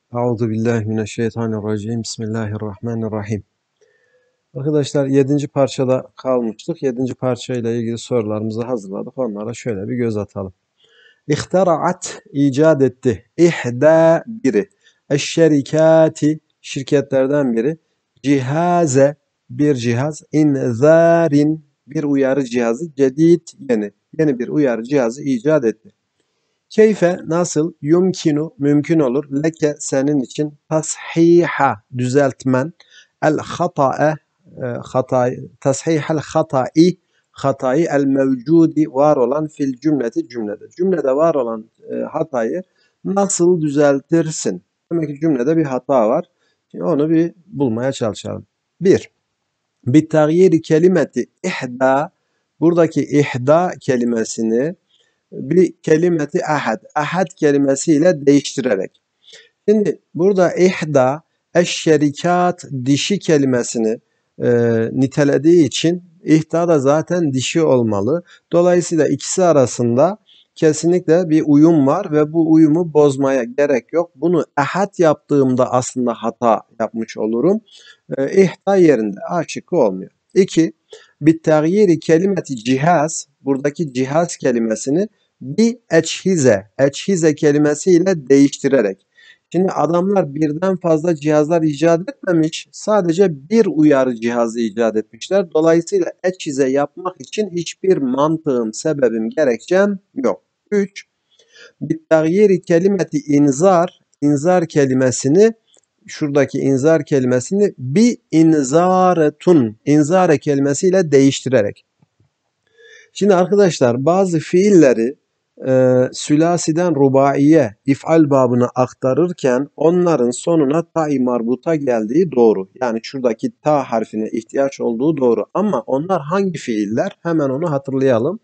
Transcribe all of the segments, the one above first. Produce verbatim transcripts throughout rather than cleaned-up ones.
Euzubillahimineşşeytanirracim. Bismillahirrahmanirrahim. Arkadaşlar yedinci parçada kalmıştık. yedinci parçayla ilgili sorularımızı hazırladık. Onlara şöyle bir göz atalım. İhtara'at icat etti. İhda biri. Eşşerikati şirketlerden biri. Cihaze bir cihaz. İnzarin bir uyarı cihazı. Cedid yeni. Yeni bir uyarı cihazı icat etti. Keyfe nasıl yumkinu mümkün olur leke senin için tashiha düzeltmen el hata'e hatayı tashihel hatai hatayı el mevcudi var olan fil cümleti cümlede. Cümlede var olan e, hatayı nasıl düzeltirsin? Demek ki cümlede bir hata var. Şimdi onu bir bulmaya çalışalım. Bir. Bir tagyiri kelimeti ihda buradaki ihda kelimesini bir kelimeti ahad, ahad kelimesiyle değiştirerek. Şimdi burada ihda, eşşerikat dişi kelimesini e, nitelediği için ihda da zaten dişi olmalı. Dolayısıyla ikisi arasında kesinlikle bir uyum var ve bu uyumu bozmaya gerek yok. Bunu ahad yaptığımda aslında hata yapmış olurum. E, ihda yerinde A şıkkı olmuyor. İki, bir tağyiri kelimeti cihaz, buradaki cihaz kelimesini bir eçhize, eçhize kelimesiyle değiştirerek. Şimdi adamlar birden fazla cihazlar icat etmemiş, sadece bir uyarı cihazı icat etmişler. Dolayısıyla eçhize yapmak için hiçbir mantığım, sebebim, gerekçem yok. üç. Bir tağyiri kelimeti inzar, inzar kelimesini şuradaki inzar kelimesini bir inzaretun, inzare kelimesiyle değiştirerek. Şimdi arkadaşlar bazı fiilleri e, sülasiden rubaiye, if'al babına aktarırken onların sonuna ta-i marbuta geldiği doğru. Yani şuradaki ta harfine ihtiyaç olduğu doğru. Ama onlar hangi fiiller? Hemen onu hatırlayalım.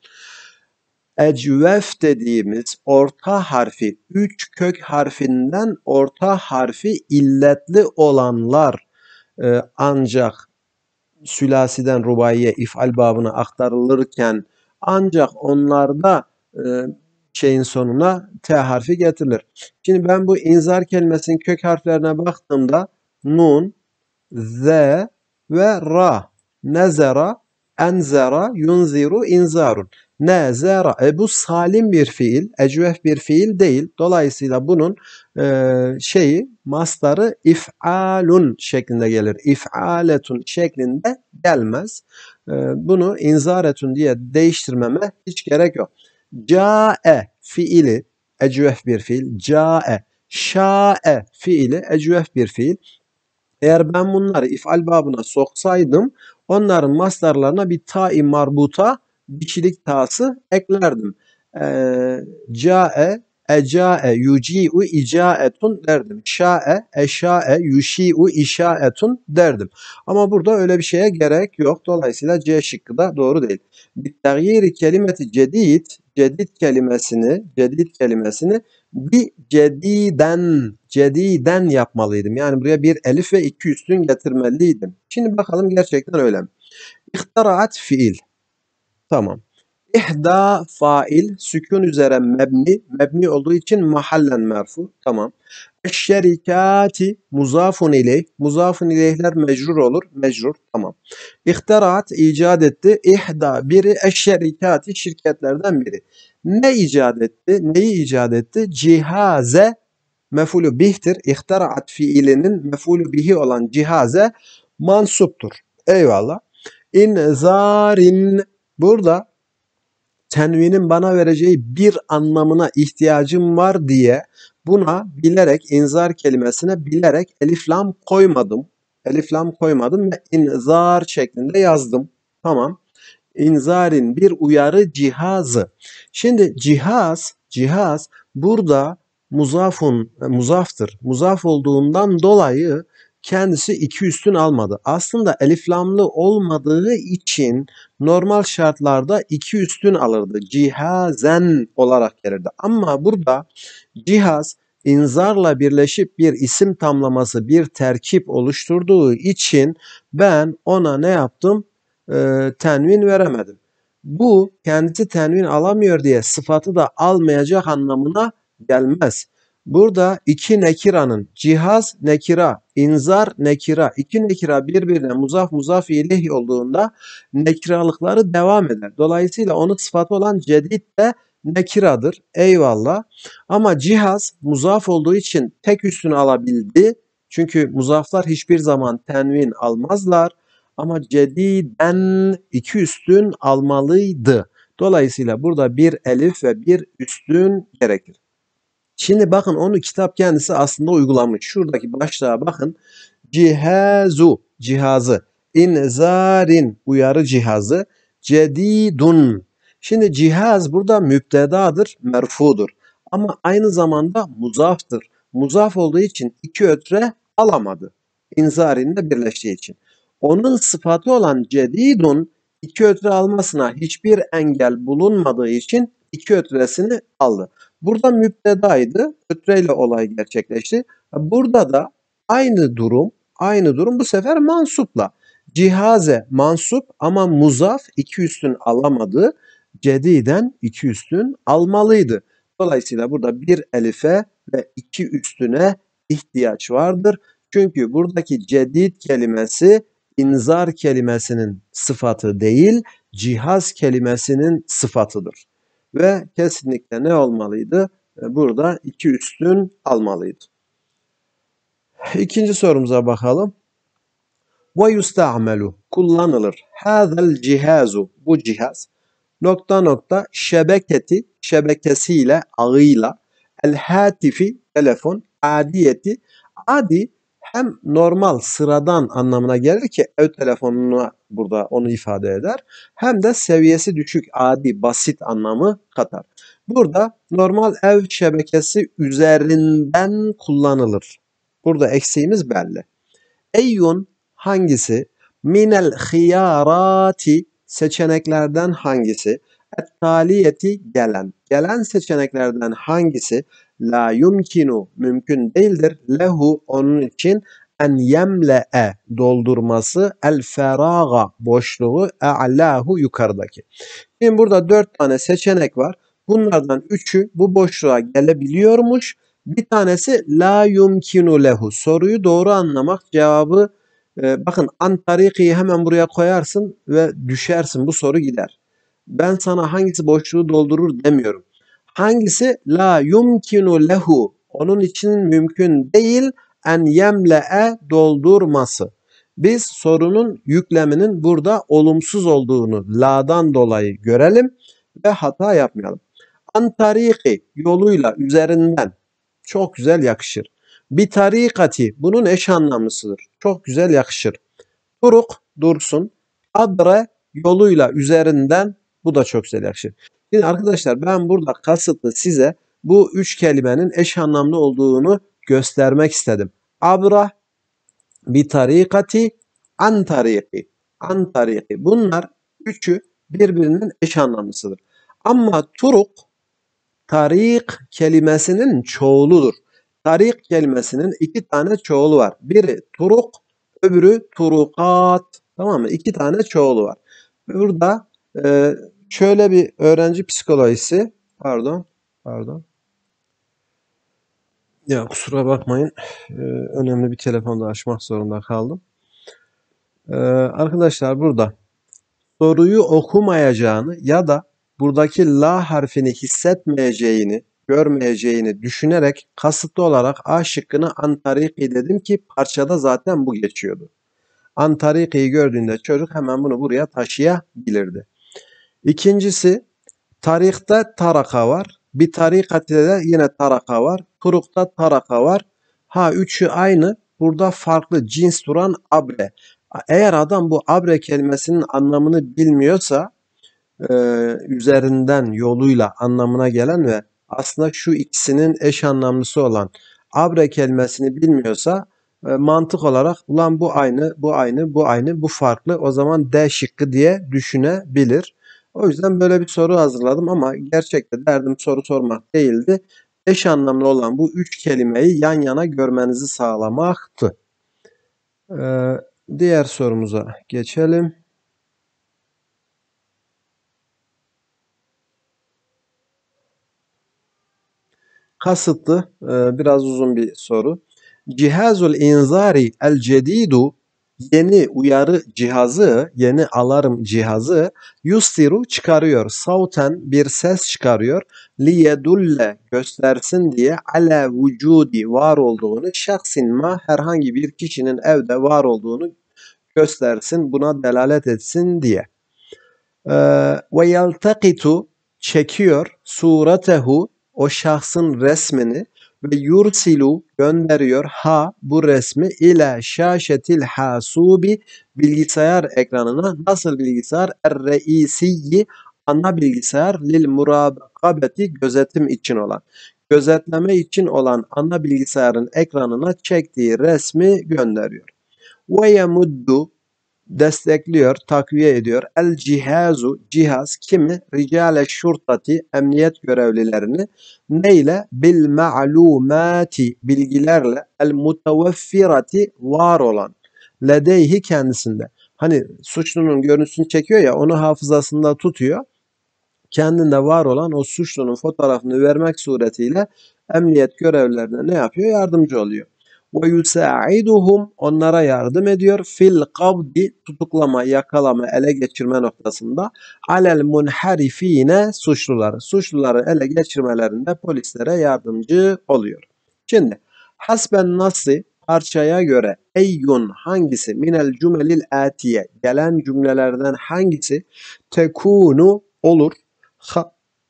Ecvef dediğimiz orta harfi, üç kök harfinden orta harfi illetli olanlar e, ancak sülasiden rubaiye, if'al babına aktarılırken ancak onlarda e, şeyin sonuna T harfi getirilir. Şimdi ben bu inzar kelimesinin kök harflerine baktığımda nun, z ve ra. Nezera, enzera, yunziru, inzarun. Nezera. E bu salim bir fiil, ecvef bir fiil değil. Dolayısıyla bunun e, şeyi, mastarı if'alun şeklinde gelir. İf'aletun şeklinde gelmez. E, bunu inzaretun diye değiştirmeme hiç gerek yok. Câe fiili, ecvef bir fiil. Câe. Şâe fiili, ecvef bir fiil. Eğer ben bunları if'al babına soksaydım onların mastarlarına bir ta-i marbuta dişilik ta'sı eklerdim. Ee, Câe, ecâe, yuci'u, icâetun derdim. Şâe, eşâe, yuşi'u, işâetun derdim. Ama burada öyle bir şeye gerek yok. Dolayısıyla C şıkkı da doğru değil. Bir tağyiri kelimeti cedid, cedid kelimesini, cedid kelimesini bir cediden, cediden yapmalıydım. Yani buraya bir elif ve iki üstün getirmeliydim. Şimdi bakalım gerçekten öyle mi? İhtaraat fiil. Tamam. İhda fail, sükun üzere mebni, mebni olduğu için mahallen merfu. Tamam. Eşşerikati muzafun ileyh, muzafun ileyhler mecrur olur, mecrur. Tamam. İhtaraat icat etti. İhda biri eşşerikati şirketlerden biri. Ne icat etti? Neyi icat etti? Cihaze mef'ulü bih'tir. İhtaraat fiilinin mef'ulü bihi olan cihaze mansuptur. Eyvallah. İnzarin burada tenvinin bana vereceği bir anlamına ihtiyacım var diye buna bilerek inzar kelimesine bilerek elif lam koymadım. Elif lam koymadım ve inzar şeklinde yazdım. Tamam. İnzarin bir uyarı cihazı. Şimdi cihaz, cihaz burada muzafun, muzaftır. Muzaf olduğundan dolayı kendisi iki üstün almadı. Aslında eliflamlı olmadığı için normal şartlarda iki üstün alırdı. Cihazen olarak gelirdi. Ama burada cihaz inzarla birleşip bir isim tamlaması, bir terkip oluşturduğu için ben ona ne yaptım? Ee, tenvin veremedim. Bu kendisi tenvin alamıyor diye sıfatı da almayacak anlamına gelmez. Burada iki nekiranın cihaz nekira, inzar nekira, iki nekira birbirine muzaf muzaf ileyh olduğunda nekiralıkları devam eder. Dolayısıyla onun sıfatı olan cedid de nekiradır. Eyvallah. Ama cihaz muzaf olduğu için tek üstünü alabildi. Çünkü muzaflar hiçbir zaman tenvin almazlar. Ama cediden iki üstün almalıydı. Dolayısıyla burada bir elif ve bir üstün gerekir. Şimdi bakın onu kitap kendisi aslında uygulamış. Şuradaki başlığa bakın. Cihazu cihazı. İnzarin uyarı cihazı. Cedidun. Şimdi cihaz burada mübtedadır, merfudur. Ama aynı zamanda muzaftır. Muzaf olduğu için iki ötre alamadı. İnzarinle birleştiği için. Onun sıfatı olan cedidun iki ötre almasına hiçbir engel bulunmadığı için iki ötresini aldı. Burada mübtedaydı. Ötreyle olay gerçekleşti. Burada da aynı durum, aynı durum bu sefer mansupla. Cihaze mansup ama muzaf iki üstün alamadı. Cediden iki üstün almalıydı. Dolayısıyla burada bir elife ve iki üstüne ihtiyaç vardır. Çünkü buradaki cedid kelimesi inzar kelimesinin sıfatı değil, cihaz kelimesinin sıfatıdır. Ve kesinlikle ne olmalıydı? Burada iki üstün almalıydı. İkinci sorumuza bakalım. Ve yusta'melu kullanılır. Hâzel cihazu bu cihaz nokta nokta şebeketi şebekesiyle ağıyla el hatifi telefon adiyeti adi hem normal sıradan anlamına gelir ki ev telefonuna burada onu ifade eder hem de seviyesi düşük adi basit anlamı katar. Burada normal ev şebekesi üzerinden kullanılır. Burada eksiğimiz belli. Eyyun hangisi? Minel hiyarati seçeneklerden hangisi? Et-taliyeti gelen. Gelen seçeneklerden hangisi? La yumkinu mümkün değildir. Lehu onun için en yemle'e doldurması el feraga boşluğu e'lahu yukarıdaki. Şimdi burada dört tane seçenek var. Bunlardan üçü bu boşluğa gelebiliyormuş. Bir tanesi la yumkinu lehu. Soruyu doğru anlamak cevabı e, bakın antarikiyi hemen buraya koyarsın ve düşersin. Bu soru gider. Ben sana hangisi boşluğu doldurur demiyorum. Hangisi la yumkinu lehu. Onun için mümkün değil en yemle'e doldurması. Biz sorunun yükleminin burada olumsuz olduğunu la'dan dolayı görelim ve hata yapmayalım. Antariki yoluyla üzerinden çok güzel yakışır. Bir tarikati bunun eş anlamlısıdır. Çok güzel yakışır. Turuk dursun. Abre yoluyla üzerinden bu da çok güzel yakışır. Şimdi arkadaşlar ben burada kasıtlı size bu üç kelimenin eş anlamlı olduğunu göstermek istedim. Abra, bir tarikati, an tariki. An tariki. Bunlar üçü birbirinin eş anlamlısıdır. Ama turuk tarik kelimesinin çoğuludur. Tarik kelimesinin iki tane çoğulu var. Biri turuk, öbürü turukat. Tamam mı? İki tane çoğulu var. Burada e, şöyle bir öğrenci psikolojisi, pardon, pardon. Ya kusura bakmayın, e, önemli bir telefonda açmak zorunda kaldım. E, arkadaşlar burada soruyu okumayacağını ya da buradaki la harfini hissetmeyeceğini, görmeyeceğini düşünerek kasıtlı olarak A şıkkını antariki dedim ki parçada zaten bu geçiyordu. Antariki'yi gördüğünde çocuk hemen bunu buraya taşıyabilirdi. İkincisi tarihte taraka var. Bir tarikatide de yine taraka var. Turukta taraka var. Ha üçü aynı. Burada farklı cins duran abre. Eğer adam bu abre kelimesinin anlamını bilmiyorsa e, üzerinden yoluyla anlamına gelen ve aslında şu ikisinin eş anlamlısı olan abre kelimesini bilmiyorsa e, mantık olarak ulan bu aynı, bu aynı, bu aynı, bu farklı o zaman D şıkkı diye düşünebilir. O yüzden böyle bir soru hazırladım ama gerçekte derdim soru sormak değildi. Eş anlamlı olan bu üç kelimeyi yan yana görmenizi sağlamaktı. Ee, diğer sorumuza geçelim. kasıtlı, e, biraz uzun bir soru. Cihazul inzari el cedidu, yeni uyarı cihazı, yeni alarm cihazı, yustiru çıkarıyor, savten bir ses çıkarıyor, liyedulle göstersin diye, ala vücudi var olduğunu, şahsin ma herhangi bir kişinin evde var olduğunu göstersin, buna delalet etsin diye. Ee, ve yeltakitu çekiyor suretehu o şahsın resmini ve yursilu gönderiyor ha bu resmi ile şaşetil hasubi bilgisayar ekranına. Nasıl bilgisayar? Er-reisiyyi ana bilgisayar, lil murakabeti gözetim için olan. Gözetleme için olan ana bilgisayarın ekranına çektiği resmi gönderiyor. Ve yemuddu destekliyor, takviye ediyor. El cihazu, cihaz kimi? Ricale şurtati, emniyet görevlilerini neyle? Bil ma'lumati, bilgilerle, el muteveffirati, var olan, ledeyhi kendisinde. Hani suçlunun görüntüsünü çekiyor ya, onu hafızasında tutuyor. Kendinde var olan o suçlunun fotoğrafını vermek suretiyle emniyet görevlilerine ne yapıyor? Yardımcı oluyor. Ve yusaiduhum, onlara yardım ediyor. Fil kabdi, tutuklama, yakalama, ele geçirme noktasında. Alel munharifine, suçluları. Suçluları ele geçirmelerinde polislere yardımcı oluyor. Şimdi hasben nasi, parçaya göre eyyun hangisi, minel cümelil atiye, gelen cümlelerden hangisi, tekunu olur, ha,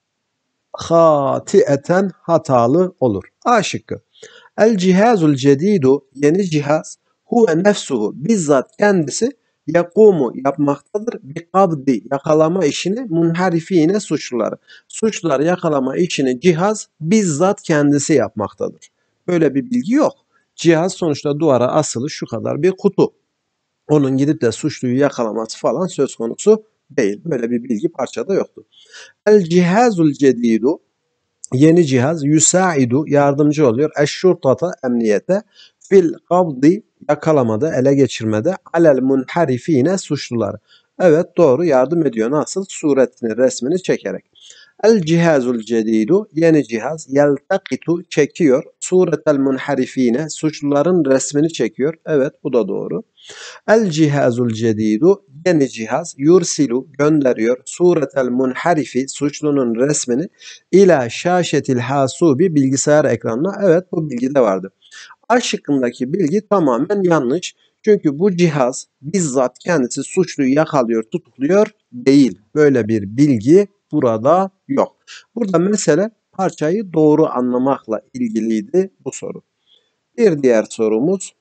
hatieten hatalı olur. A şıkkı. El cihazul cedidu, yeni cihaz, huve nefsuhu, bizzat kendisi, yakumu yapmaktadır, bi kabdi, yakalama işini, munharifine, suçluları. Suçluları yakalama işini cihaz bizzat kendisi yapmaktadır. Böyle bir bilgi yok. Cihaz sonuçta duvara asılı şu kadar bir kutu. Onun gidip de suçluyu yakalaması falan söz konusu değil. Böyle bir bilgi parçada yoktu. El cihazul cedidu, yeni cihaz, yusaidu, yardımcı oluyor, eşşurtata, emniyete, fil kabdi, yakalamada, ele geçirmede, alel munharifine, suçluları. Evet, doğru, yardım ediyor. Nasıl? Suretini, resmini çekerek. El cihazul cedidu, yeni cihaz, yeltakitu, çekiyor, suretel munharifine, suçluların resmini çekiyor. Evet, bu da doğru. El cihazul cedidu, yeni cihaz, yursilu, gönderiyor, suretel munharifi, suçlunun resmini, ila şaşetil hasubi, bilgisayar ekranına. Evet, bu bilgi de vardı. A şıkkındaki bilgi tamamen yanlış. Çünkü bu cihaz bizzat kendisi suçluyu yakalıyor, tutukluyor değil. Böyle bir bilgi burada yok. Burada mesele parçayı doğru anlamakla ilgiliydi bu soru. Bir diğer sorumuz.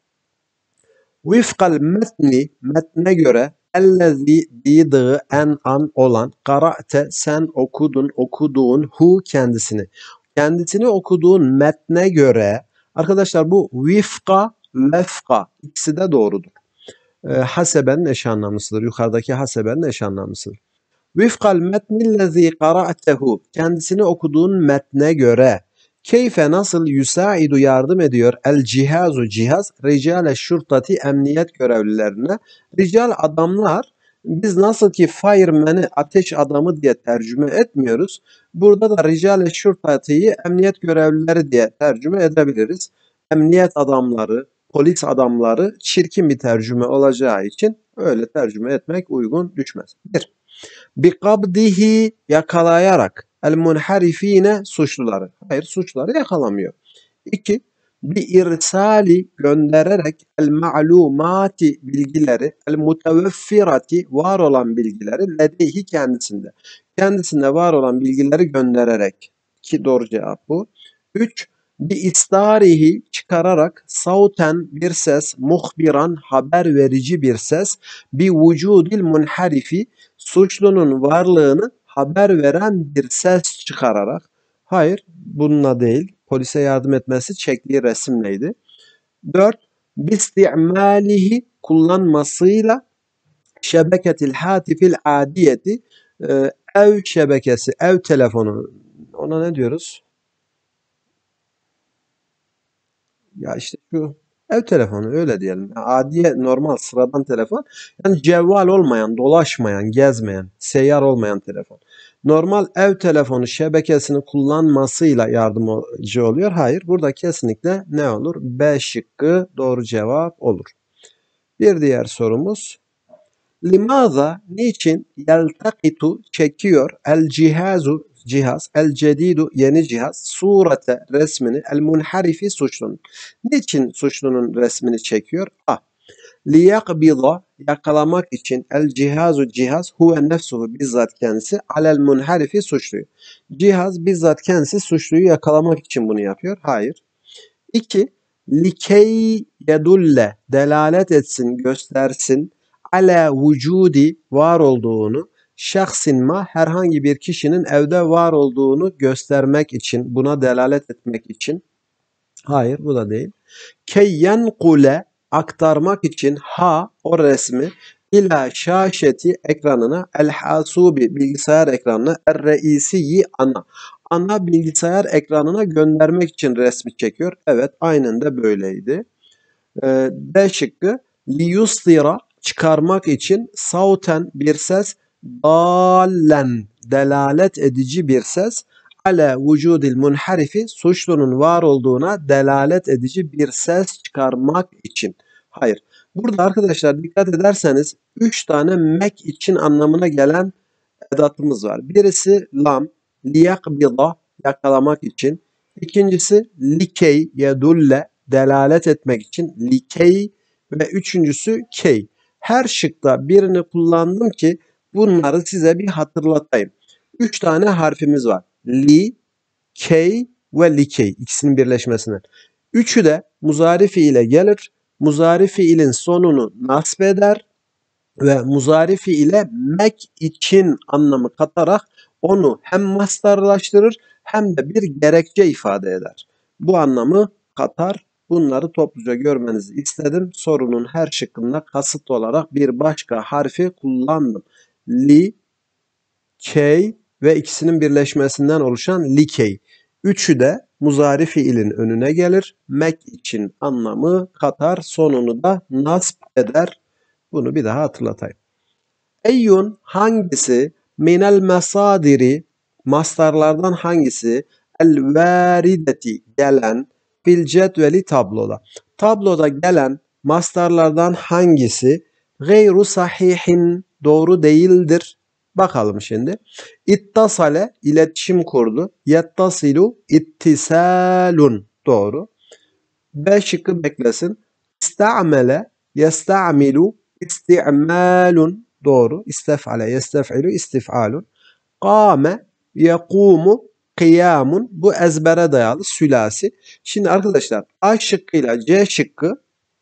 Vifkal metni, metne göre, ellezî didığı en an olan, kara'te sen okudun, okuduğun, hu kendisini. Kendisini okuduğun metne göre, arkadaşlar bu vifka, vefka ikisi de doğrudur. E, hasebenin eş anlamlısıdır. Yukarıdaki hasebenin eş anlamlısıdır. Vifkal metnillezî kara'tehu, kendisini okuduğun metne göre. Keyfe nasıl, yusaidu yardım ediyor, el cihazu cihaz, ricale şurtati emniyet görevlilerine. Rical adamlar, biz nasıl ki fireman'i ateş adamı diye tercüme etmiyoruz. Burada da ricale şurtatiyi emniyet görevlileri diye tercüme edebiliriz. Emniyet adamları, polis adamları çirkin bir tercüme olacağı için öyle tercüme etmek uygun düşmez. Bir. Bikabdihi, yakalayarak, el munharifine, suçluları. Hayır, suçları yakalamıyor. İki. Bi irsali, göndererek, el ma'lumati, bilgileri, el muteveffirati, var olan bilgileri, ledeyhi, kendisinde. Kendisinde var olan bilgileri göndererek. Ki doğru cevap bu. Üç. Bi istarihi, çıkararak, sauten, bir ses, muhbiran, haber verici bir ses, bi vücudil munharifi, suçlunun varlığını haber veren bir ses çıkararak. Hayır, bununla değil. Polise yardım etmesi çektiği resimleydi. Dört. Bisti'malihi, kullanmasıyla, şebeketil hatifil adiyeti, e, ev şebekesi, ev telefonu. Ona ne diyoruz? Ya işte şu ev telefonu, öyle diyelim. Adiye, normal sıradan telefon. Yani cevval olmayan, dolaşmayan, gezmeyen, seyyar olmayan telefon. normal ev telefonu şebekesini kullanmasıyla yardımcı oluyor. Hayır, burada kesinlikle ne olur? B şıkkı doğru cevap olur. Bir diğer sorumuz. Limaza, niçin yeltakitu çekiyor el cihazu cihaz, el cedidu yeni cihaz, surete resmini, el munharifi suçlunun. Niçin suçlunun resmini çekiyor? A. Liyakbida yakalamak için el cihazu cihaz huve nefsuhu bizzat kendisi alel munharifi suçluyu. Cihaz bizzat kendisi suçluyu yakalamak için bunu yapıyor. Hayır. İki. Likey yedulle delalet etsin, göstersin ala vücudi var olduğunu, şahsin ma herhangi bir kişinin evde var olduğunu göstermek için, buna delalet etmek için. Hayır, bu da değil. Keyyen kule aktarmak için ha o resmi ila şaşeti ekranına el hasubi bilgisayar ekranına er reisiyi ana ana bilgisayar ekranına göndermek için resmi çekiyor. Evet, aynen de böyleydi. Ee, D şıkkı liyustira çıkarmak için sauten bir ses, dallen delalet edici bir ses, ale vücudil munharifi suçlunun var olduğuna delalet edici bir ses çıkarmak için. Hayır. Burada arkadaşlar dikkat ederseniz üç tane mek için anlamına gelen edatımız var. Birisi lam, liyakbida yakalamak için. İkincisi likey yedulle delalet etmek için likey ve üçüncüsü key. Her şıkta birini kullandım ki bunları size bir hatırlatayım. Üç tane harfimiz var. Li, key ve likey ikisinin birleşmesinden. Üçü de muzari fiile gelir. Muzari fiilin sonunu nasb eder ve muzari fiile mek için anlamı katarak onu hem mastarlaştırır hem de bir gerekçe ifade eder. Bu anlamı katar. Bunları topluca görmenizi istedim. Sorunun her şıkkında kasıt olarak bir başka harfi kullandım. Li, key ve ikisinin birleşmesinden oluşan likey. Üçü de muzari fiilin önüne gelir. Mek için anlamı katar. Sonunu da nasb eder. Bunu bir daha hatırlatayım. Eyyun hangisi minel mesadiri mastarlardan hangisi el varideti gelen fil cetveli tabloda. Tabloda gelen mastarlardan hangisi gayru sahihin doğru değildir? Bakalım şimdi. İttasale iletişim kurdu. Yettasilu ittisalun doğru. B şıkkı beklesin. İsta'mele yesta'milu isti'malun doğru. İstef'ale yestef'ilu istif'alun. Kâme yekumu kıyamun. Bu ezbere dayalı sülasi. Şimdi arkadaşlar A şıkkıyla C şıkkı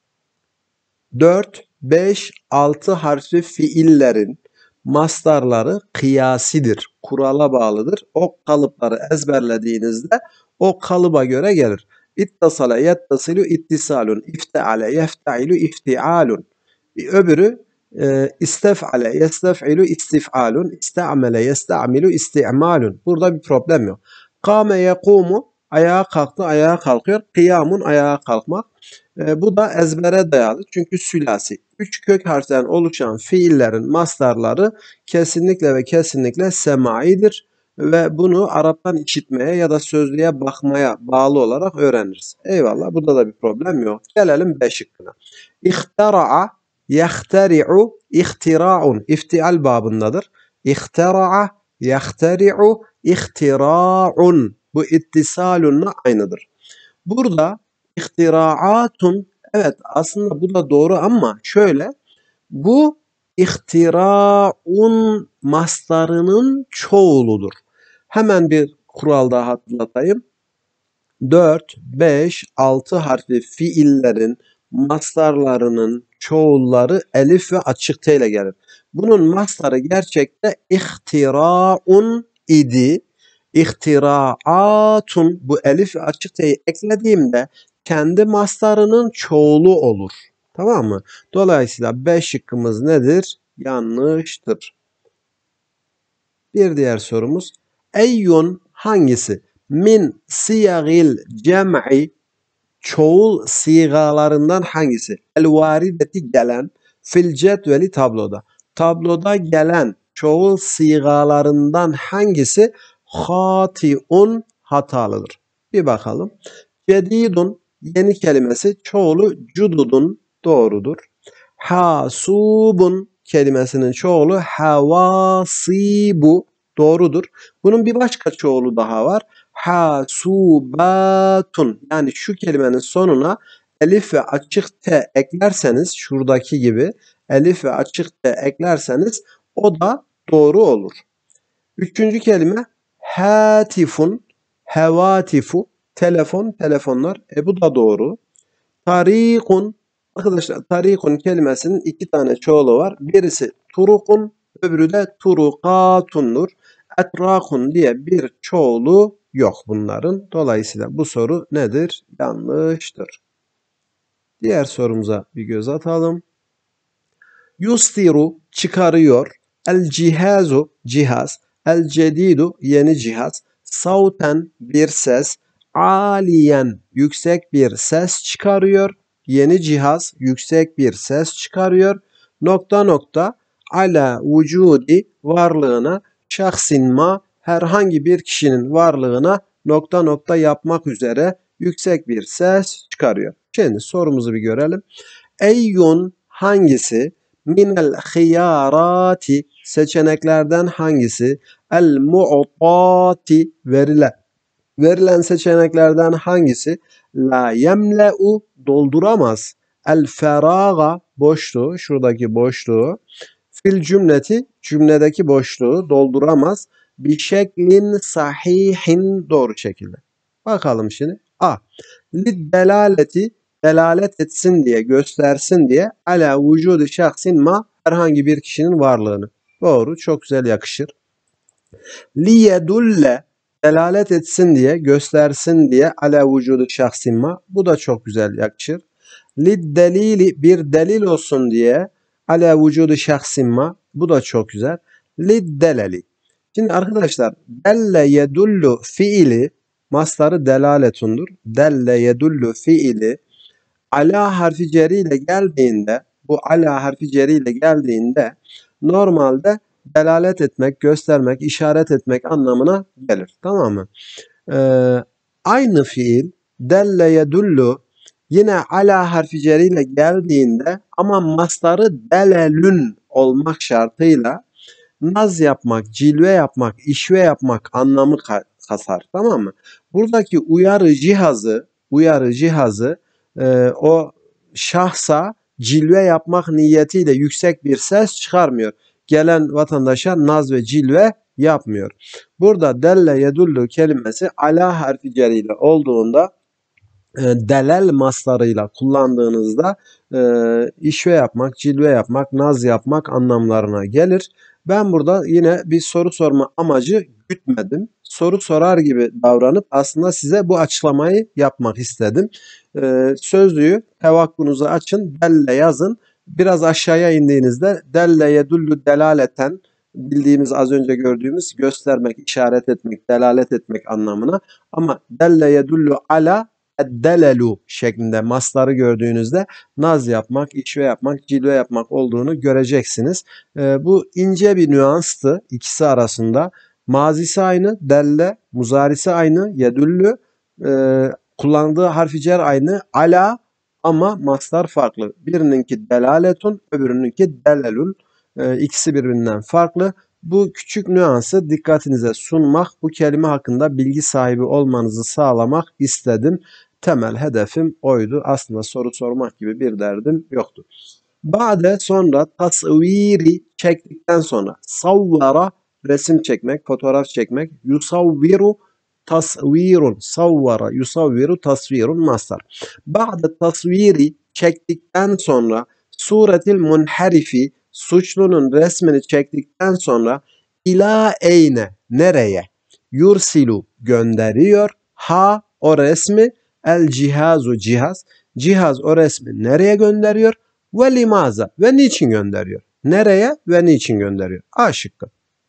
dört, beş, altı harfli fiillerin mastarları kıyasidir. Kurala bağlıdır. O kalıpları ezberlediğinizde o kalıba göre gelir. İttasale yettasilu ittisalun. İfteale yeftailu iftialun. Öbürü e, istefale yestef'ilu istif'alun. İste'amele yesta'milu isti'malun. Burada bir problem yok. Kâme yekumu ayağa kalktı, ayağa kalkıyor. Kıyamun ayağa kalkmak. E, bu da ezbere dayalı. Çünkü sülasi. Üç kök harften oluşan fiillerin mastarları kesinlikle ve kesinlikle semaidir. Ve bunu Arap'tan işitmeye ya da sözlüğe bakmaya bağlı olarak öğreniriz. Eyvallah. Burada da bir problem yok. Gelelim B şıkkına. İhtara'a, yahtari'u, ihtira'un. İftial babındadır. İhtara'a, yahtari'u, ihtira'un. Bu ittisalunla aynıdır. Burada ihtira'atun, evet aslında bu da doğru ama şöyle, bu ihtira'un mastarının çoğuludur. Hemen bir kural daha hatırlatayım. dört, beş, altı harfli fiillerin mastarlarının çoğulları elif ve açık T ile gelir. Bunun mastarı gerçekte ihtira'un idi. İhtiraatun, bu elif ve açık T'yi eklediğimde kendi mastarının çoğulu olur. Tamam mı? Dolayısıyla B şıkkımız nedir? Yanlıştır. Bir diğer sorumuz. Eyyun hangisi? Min siyagil cem'i çoğul sigalarından hangisi? El varideti gelen fil cetveli tabloda. Tabloda gelen çoğul sigalarından hangisi hatiun hatalıdır? Bir bakalım. Cedidun yeni kelimesi çoğulu cududun doğrudur. Hasubun kelimesinin çoğulu havasibu doğrudur. Bunun bir başka çoğulu daha var. Hasubatun yani şu kelimenin sonuna elif ve açık t eklerseniz şuradaki gibi elif ve açık t eklerseniz o da doğru olur. Üçüncü kelime hatifun, hevatifu, telefon, telefonlar. E bu da doğru. Tarikun, arkadaşlar tarikun kelimesinin iki tane çoğulu var. Birisi turukun, öbürü de turukatundur. Etrakun diye bir çoğulu yok bunların. Dolayısıyla bu soru nedir? Yanlıştır. Diğer sorumuza bir göz atalım. Yustiru çıkarıyor. El cihazu cihaz. El cedidu yeni cihaz. Sauten bir ses. Aliyen yüksek bir ses çıkarıyor. Yeni cihaz yüksek bir ses çıkarıyor. Nokta nokta ala vücudi varlığına şahsin ma herhangi bir kişinin varlığına nokta nokta yapmak üzere yüksek bir ses çıkarıyor. Şimdi sorumuzu bir görelim. Eyyun hangisi? Minel hiyarati seçeneklerden hangisi? El mu'tati verilen verilen seçeneklerden hangisi? La yemle'u dolduramaz. El feraga boşluğu şuradaki boşluğu fil cümleti cümledeki boşluğu dolduramaz. Bir şeklin sahihin doğru şekilde. Bakalım şimdi. A. Lid delaleti delalet etsin diye, göstersin diye ala vücudu şahsin ma herhangi bir kişinin varlığını. Doğru, çok güzel yakışır. Liyedulle delalet etsin diye, göstersin diye ala vücudu şahsin ma bu da çok güzel yakışır. Lid delili bir delil olsun diye ala vücudu şahsin ma bu da çok güzel. Lid deleli. Şimdi arkadaşlar delle yedullu fiili mastarı delaletundur. Delle yedullu fiili ala harfi ceri ile geldiğinde bu ala harfi ceri ile geldiğinde normalde delalet etmek, göstermek, işaret etmek anlamına gelir. Tamam mı? Ee, aynı fiil delle yedullu yine ala harfi ceri ile geldiğinde ama mastarı delelün olmak şartıyla naz yapmak, cilve yapmak, işve yapmak anlamı kasar. Tamam mı? Buradaki uyarı cihazı, uyarı cihazı e, o şahsa cilve yapmak niyetiyle yüksek bir ses çıkarmıyor. Gelen vatandaşa naz ve cilve yapmıyor. Burada delle yedullu kelimesi ala harfi ceriyle olduğunda e, delel maslarıyla kullandığınızda e, işve yapmak, cilve yapmak, naz yapmak anlamlarına gelir. Ben burada yine bir soru sorma amacı gütmedim. Soru sorar gibi davranıp aslında size bu açıklamayı yapmak istedim. Ee, sözlüğü tevakkunuzu açın, delle yazın. Biraz aşağıya indiğinizde delle yedullu delaleten bildiğimiz az önce gördüğümüz göstermek, işaret etmek, delalet etmek anlamına. Ama delle yedullu ala delelu şeklinde masları gördüğünüzde naz yapmak, işve yapmak, cilve yapmak olduğunu göreceksiniz. E, bu ince bir nüanstı ikisi arasında. Mazisi aynı, delle, muzarisi aynı, yedüllü, e, kullandığı harfi cer aynı, ala ama maslar farklı. Birininki delaletun, öbürününki delelun. E, ikisi birbirinden farklı. Bu küçük nüansı dikkatinize sunmak, bu kelime hakkında bilgi sahibi olmanızı sağlamak istedim. Temel hedefim oydu. Aslında soru sormak gibi bir derdim yoktu. Ba'de sonra tasviri çektikten sonra savvara resim çekmek, fotoğraf çekmek, yusavviru tasvirun, savvara yusavviru tasvirun mastar. Ba'de tasviri çektikten sonra suretil munharifi suçlunun resmini çektikten sonra ila eyne nereye yursilu gönderiyor ha o resmi el cihazu cihaz cihaz o resmi nereye gönderiyor ve limaza ve niçin gönderiyor? Nereye ve niçin gönderiyor? A şıkkı.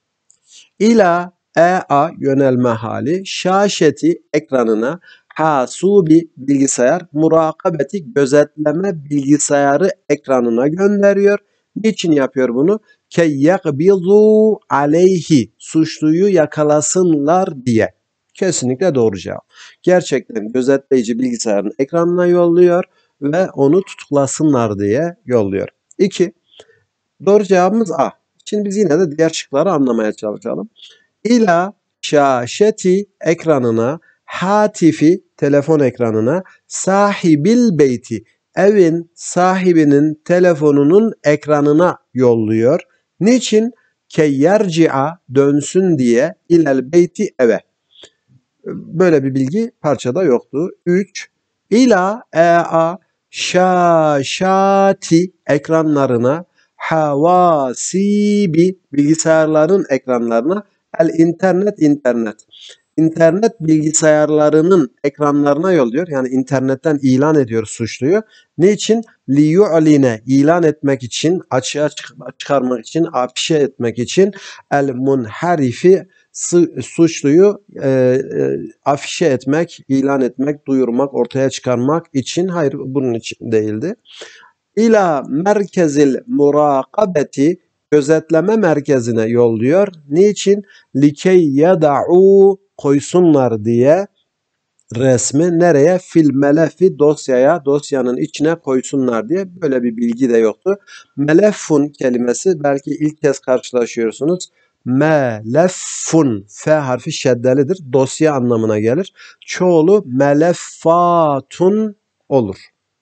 İla e-a yönelme hali şaşeti ekranına hasubi bilgisayar murakabeti gözetleme bilgisayarı ekranına gönderiyor. Niçin yapıyor bunu? key yakbidu aleyhi, suçluyu yakalasınlar diye. Kesinlikle doğru cevap. Gerçekten gözetleyici bilgisayarın ekranına yolluyor ve onu tutuklasınlar diye yolluyor. iki. Doğru cevabımız A. Şimdi biz yine de diğer şıkları anlamaya çalışalım. İla şaşeti, ekranına, hatifi, telefon ekranına, sahibil beyti, evin sahibinin telefonunun ekranına yolluyor. Niçin? Keyyerci'a, dönsün diye, ilel beyti, eve. Böyle bir bilgi parçada yoktu. üç. İla ea şaşati, ekranlarına, havasibi, bilgisayarların ekranlarına, el internet, internet. İnternet bilgisayarlarının ekranlarına yolluyor. Yani internetten ilan ediyor suçluyu. Niçin? Liyu'line, ilan etmek için, açığa çıkarmak için, afişe etmek için, el munharifi, suçluyu e, e, afişe etmek, ilan etmek, duyurmak, ortaya çıkarmak için. Hayır, bunun için değildi. İla merkezil murakabeti, gözetleme merkezine yolluyor. Niçin? Likey yeda'u, koysunlar diye resmi nereye? Fil melefi, dosyaya, dosyanın içine koysunlar diye. Böyle bir bilgi de yoktu. Melefun kelimesi belki ilk kez karşılaşıyorsunuz. Meleffun, F harfi şeddelidir. Dosya anlamına gelir. Çoğulu meleffatun olur.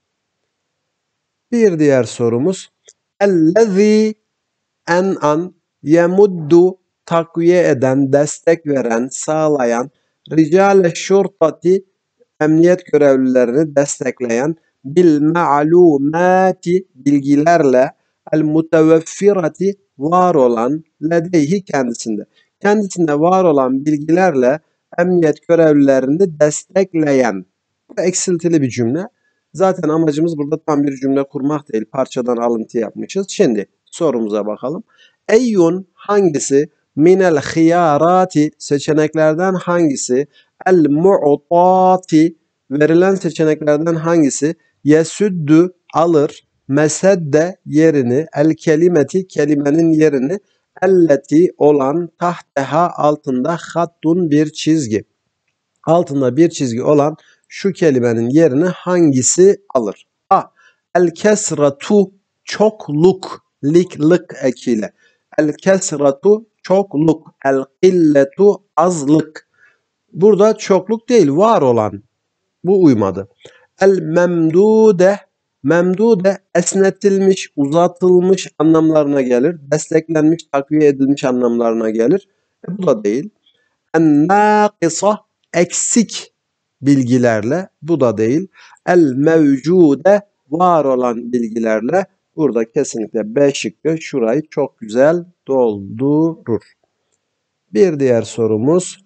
Bir diğer sorumuz. Ellezî, en an, yemuddu, takviye eden, destek veren, sağlayan, ricale şurtati, emniyet görevlilerini destekleyen, bil ma'lumati, bilgilerle, el muteveffirati, var olan, ledeyhi, kendisinde. Kendisinde var olan bilgilerle emniyet görevlilerini destekleyen. Bu eksiltili bir cümle. Zaten amacımız burada tam bir cümle kurmak değil. Parçadan alıntı yapmışız. Şimdi sorumuza bakalım. Eyyun, hangisi, minel hiyarati, seçeneklerden hangisi, el mu'tati, verilen seçeneklerden hangisi, yesüddü, alır, mesedde, yerini, el kelimeti, kelimenin yerini, elleti, olan, tahteha, altında, hattun, bir çizgi. Altında bir çizgi olan şu kelimenin yerini hangisi alır? A. El kesratu, çokluk, lik, lık ekiyle. El kesratu, çokluk. El qilletu, azlık. Burada çokluk değil, var olan. Bu uymadı. El memdude, memdude esnetilmiş, uzatılmış anlamlarına gelir. Desteklenmiş, takviye edilmiş anlamlarına gelir. E, bu da değil. En nâkisa, eksik bilgilerle, bu da değil. El mevcude, var olan bilgilerle, burada kesinlikle B şıkkı şurayı çok güzel doldurur. Bir diğer sorumuz.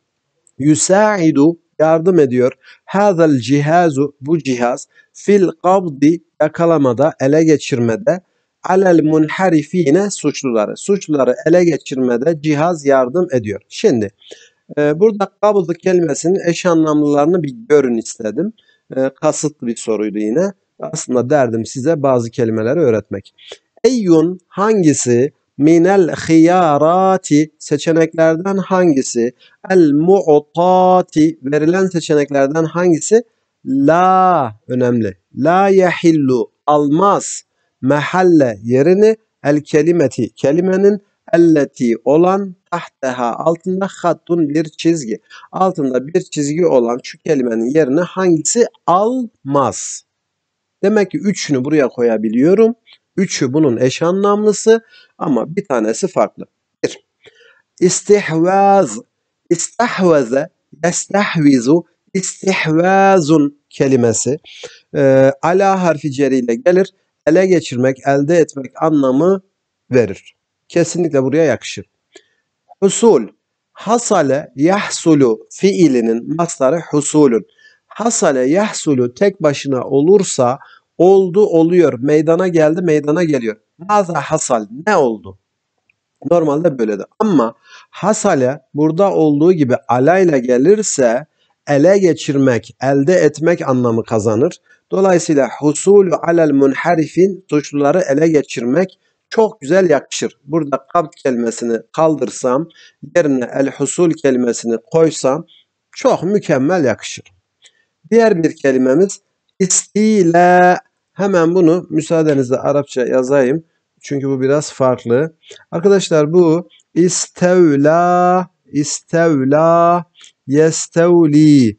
Yusaidu, yardım ediyor. Hâzel cihazu, bu cihaz, fil kabdi, yakalamada, ele geçirmede, alel munharifine, suçluları. Suçluları ele geçirmede cihaz yardım ediyor. Şimdi e, burada kabdı kelimesinin eş anlamlılarını bir görün istedim. E, kasıtlı bir soruydu yine. Aslında derdim size bazı kelimeleri öğretmek. Eyyun, hangisi, minel hiyarati, seçeneklerden hangisi, el mu'tati, verilen seçeneklerden hangisi, la, önemli, la yahillu, almaz, mehalle, yerini, el kelimeti, kelimenin, elleti, olan, tahteha, altında, hattun, bir çizgi, altında bir çizgi olan şu kelimenin yerini hangisi almaz? Demek ki üçünü buraya koyabiliyorum. Üçü bunun eş anlamlısı ama bir tanesi farklı. Bir. İstihvaz. İstahvaze, yestahvizu, istihvazun kelimesi e, ala harfi ceriyle gelir. Ele geçirmek, elde etmek anlamı verir. Kesinlikle buraya yakışır. Husul. Hasale yahsulu fiilinin mastarı husulun. Hasale yahsulu tek başına olursa oldu, oluyor, meydana geldi, meydana geliyor. Maza hasal, ne oldu? Normalde böyledir. Ama hasale burada olduğu gibi alayla gelirse ele geçirmek, elde etmek anlamı kazanır. Dolayısıyla husulu alel munharifin, suçluları ele geçirmek çok güzel yakışır. Burada kabd kelimesini kaldırsam, yerine el husul kelimesini koysam çok mükemmel yakışır. Diğer bir kelimemiz istila. Hemen bunu müsaadenizle Arapça yazayım. Çünkü bu biraz farklı. Arkadaşlar bu istevla, istevla, yestevli,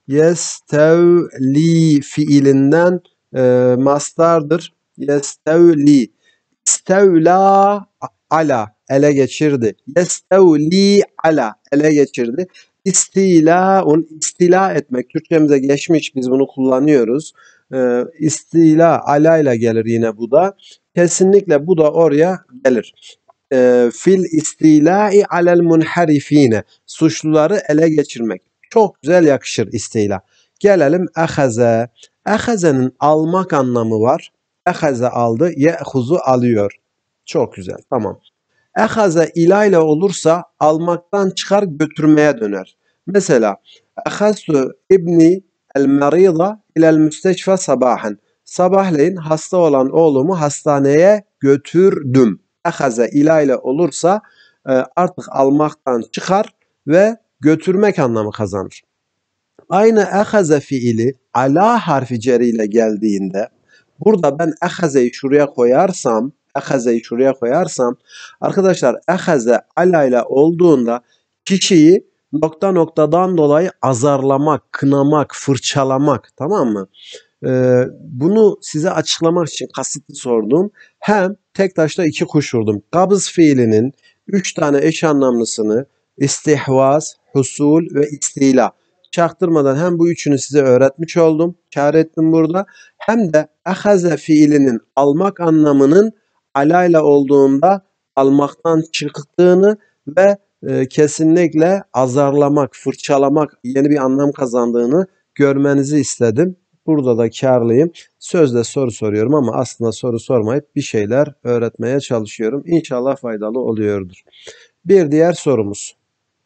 yestevli fiilinden e, mastardır. Yestevli. İstevla ala ele geçirdi. Yestevli ala ele geçirdi. İstilaun, istila etmek. Türkçemize geçmiş, biz bunu kullanıyoruz. Ee, istila ala ile gelir yine bu da. Kesinlikle bu da oraya gelir. Ee, fil istilai alel munharifine. Suçluları ele geçirmek. Çok güzel yakışır istila. Gelelim ehaze. Ehaze'nin almak anlamı var. Ehaze aldı, ye'huzu alıyor. Çok güzel, tamam. Ehaze ila ile olursa almaktan çıkar götürmeye döner. Mesela ehaztu ibni el merida ilel müsteşfa sabahen. Sabahleyin hasta olan oğlumu hastaneye götürdüm. Ehaze ila ile olursa artık almaktan çıkar ve götürmek anlamı kazanır. Aynı ehaze fiili ala harfi ceriyle geldiğinde burada ben ehazeyi şuraya koyarsam ehazeyi şuraya koyarsam arkadaşlar ehaze ala ile olduğunda kişiyi nokta noktadan dolayı azarlamak, kınamak, fırçalamak, tamam mı? Ee, bunu size açıklamak için kasıtlı sordum. Hem tek taşla iki kuş vurdum. Kabız fiilinin üç tane eş anlamlısını istihvaz, husul ve istila çaktırmadan hem bu üçünü size öğretmiş oldum. Kâr ettim burada. Hem de ehaze fiilinin almak anlamının alayla olduğunda almaktan çıktığını ve e, kesinlikle azarlamak, fırçalamak yeni bir anlam kazandığını görmenizi istedim. Burada da kârlıyım. Sözde soru soruyorum ama aslında soru sormayıp bir şeyler öğretmeye çalışıyorum. İnşallah faydalı oluyordur. Bir diğer sorumuz.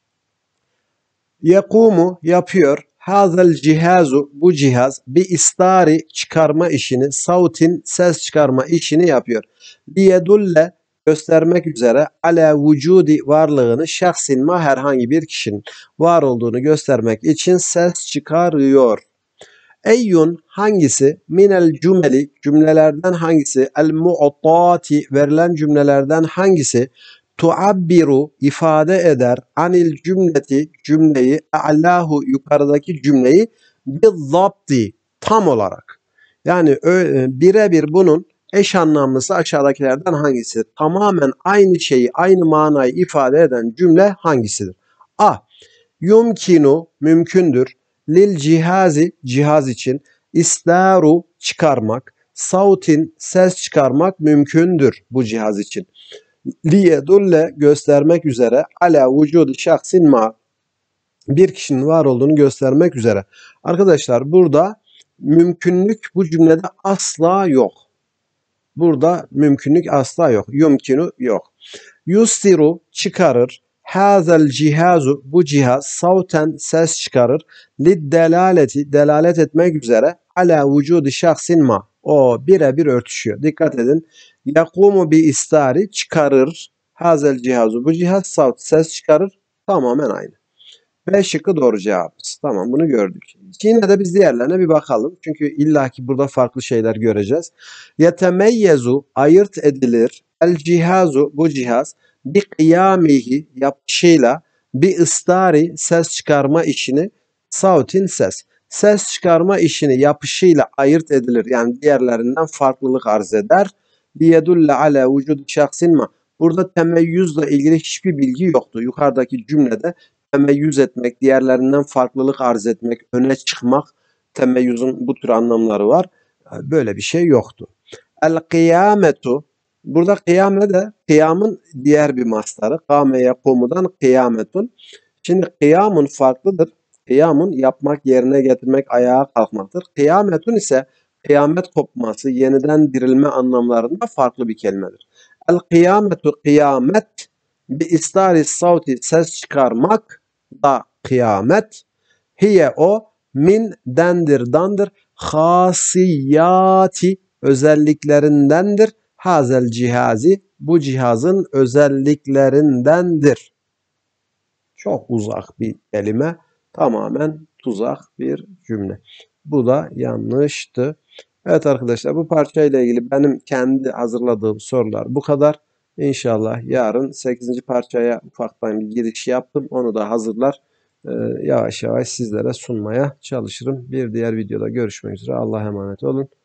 Yekumu yapıyor. Hazel cihazu bu cihaz bir istari çıkarma işini, sautin ses çıkarma işini yapıyor. Liyedulle göstermek üzere ala vücudi varlığını şahsin ma herhangi bir kişinin var olduğunu göstermek için ses çıkarıyor. Eyyun hangisi minel cümeli cümlelerden hangisi el mu'tati verilen cümlelerden hangisi tuabbiru ifade eder anil cümleti cümleyi a'lahu yukarıdaki cümleyi bizzabti tam olarak. Yani birebir bunun eş anlamlısı aşağıdakilerden hangisi? Tamamen aynı şeyi, aynı manayı ifade eden cümle hangisidir? A. Yumkinu mümkündür. Lil cihazi cihaz için istaru çıkarmak, sautin ses çıkarmak mümkündür bu cihaz için. Liyedulle göstermek üzere ala vücudu şahsin ma bir kişinin var olduğunu göstermek üzere. Arkadaşlar burada mümkünlük bu cümlede asla yok. Burada mümkünlük asla yok. Yumkinu yok. Yustiru çıkarır. Hazel cihazu bu cihaz savten ses çıkarır. Liddelaleti delalet etmek üzere ala vücudu şahsin ma o birebir örtüşüyor. Dikkat edin. Yakumu bi istari çıkarır. Hazel cihazu bu cihaz savt ses çıkarır. Tamamen aynı. B şıkkı doğru cevabımız. Tamam bunu gördük. Yine de biz diğerlerine bir bakalım. Çünkü illaki burada farklı şeyler göreceğiz. Yetemeyyezu ayırt edilir. El cihazu bu cihaz bi kıyamihi yapışıyla bi ıstari ses çıkarma işini sautin ses. Ses çıkarma işini yapışıyla ayırt edilir. Yani diğerlerinden farklılık arz eder. Liyedulle ala vücudu şahsin ma. Burada temeyyüzle ilgili hiçbir bilgi yoktu. Yukarıdaki cümlede temeyyüz etmek, diğerlerinden farklılık arz etmek, öne çıkmak, temeyyüzün bu tür anlamları var. Böyle bir şey yoktu. El kıyametu, burada kıyame de kıyamın diğer bir mastarı. Kâme yakumudan kıyametun. Şimdi kıyamun farklıdır. Kıyamun yapmak, yerine getirmek, ayağa kalkmaktır. Kıyametun ise kıyamet kopması, yeniden dirilme anlamlarında farklı bir kelimedir. El kıyametu kıyamet bi istari savti ses çıkarmak da kıyamet. Hiye o min dendir dandır hasiyati özelliklerindendir. Hazel cihazi bu cihazın özelliklerindendir. Çok uzak bir kelime, tamamen tuzak bir cümle. Bu da yanlıştı. Evet arkadaşlar, bu parçayla ilgili benim kendi hazırladığım sorular bu kadar. İnşallah yarın sekizinci parçaya ufaktan bir giriş yaptım. Onu da hazırlar e, yavaş yavaş sizlere sunmaya çalışırım. Bir diğer videoda görüşmek üzere. Allah'a emanet olun.